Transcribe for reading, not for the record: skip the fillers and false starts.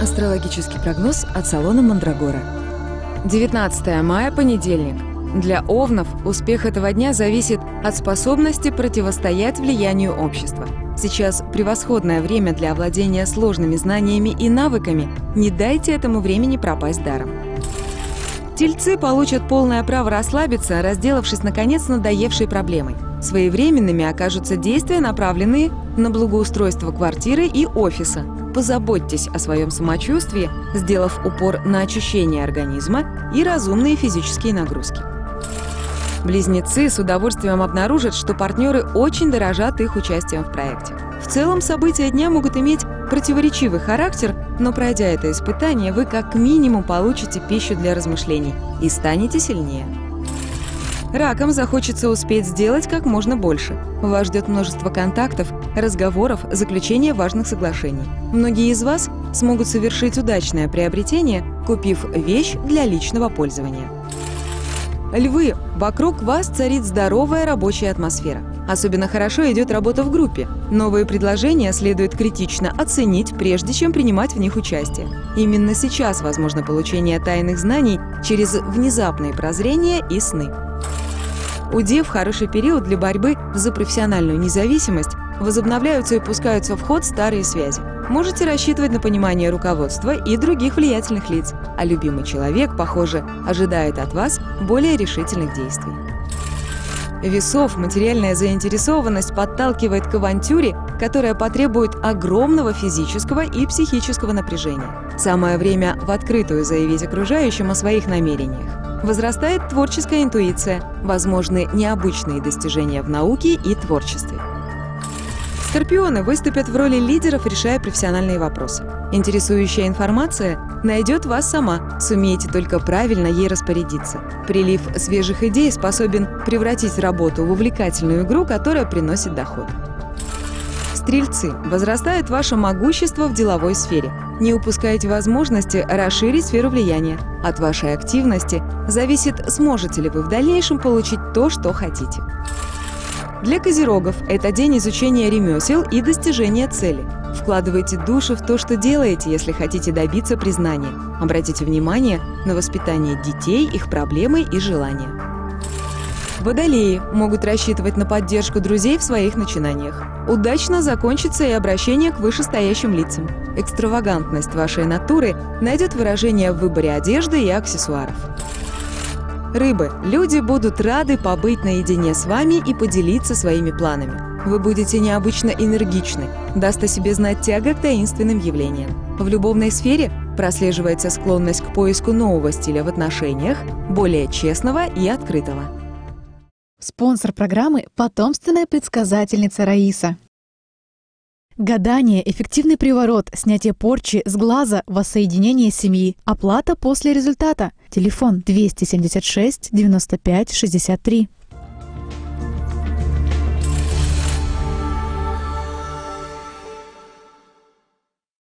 Астрологический прогноз от салона Мандрагора. 19 мая, понедельник. Для овнов успех этого дня зависит от способности противостоять влиянию общества. Сейчас превосходное время для овладения сложными знаниями и навыками. Не дайте этому времени пропасть даром. Тельцы получат полное право расслабиться, разделавшись, наконец, с надоевшей проблемой. Своевременными окажутся действия, направленные на благоустройство квартиры и офиса. Позаботьтесь о своем самочувствии, сделав упор на очищение организма и разумные физические нагрузки. Близнецы с удовольствием обнаружат, что партнеры очень дорожат их участием в проекте. В целом, события дня могут иметь противоречивый характер, но пройдя это испытание, вы как минимум получите пищу для размышлений и станете сильнее. Ракам захочется успеть сделать как можно больше. Вас ждет множество контактов, разговоров, заключения важных соглашений. Многие из вас смогут совершить удачное приобретение, купив вещь для личного пользования. Львы, вокруг вас царит здоровая рабочая атмосфера. Особенно хорошо идет работа в группе. Новые предложения следует критично оценить, прежде чем принимать в них участие. Именно сейчас возможно получение тайных знаний через внезапные прозрения и сны. У Дев хороший период для борьбы за профессиональную независимость, возобновляются и пускаются в ход старые связи. Можете рассчитывать на понимание руководства и других влиятельных лиц, а любимый человек, похоже, ожидает от вас более решительных действий. Весов материальная заинтересованность подталкивает к авантюре, которая потребует огромного физического и психического напряжения. Самое время в открытую заявить окружающим о своих намерениях. Возрастает творческая интуиция, возможны необычные достижения в науке и творчестве. Скорпионы выступят в роли лидеров, решая профессиональные вопросы. Интересующая информация найдет вас сама, сумеете только правильно ей распорядиться. Прилив свежих идей способен превратить работу в увлекательную игру, которая приносит доход. Стрельцы, возрастает ваше могущество в деловой сфере. Не упускайте возможности расширить сферу влияния. От вашей активности зависит, сможете ли вы в дальнейшем получить то, что хотите. Для козерогов это день изучения ремесел и достижения цели. Вкладывайте душу в то, что делаете, если хотите добиться признания. Обратите внимание на воспитание детей, их проблемы и желания. Водолеи могут рассчитывать на поддержку друзей в своих начинаниях. Удачно закончится и обращение к вышестоящим лицам. Экстравагантность вашей натуры найдет выражение в выборе одежды и аксессуаров. Рыбы, люди будут рады побыть наедине с вами и поделиться своими планами. Вы будете необычно энергичны, даст о себе знать тяга к таинственным явлениям. В любовной сфере прослеживается склонность к поиску нового стиля в отношениях, более честного и открытого. Спонсор программы – потомственная предсказательница Раиса. Гадание, эффективный приворот, снятие порчи с глаза, воссоединение семьи. Оплата после результата. Телефон 276 95 63.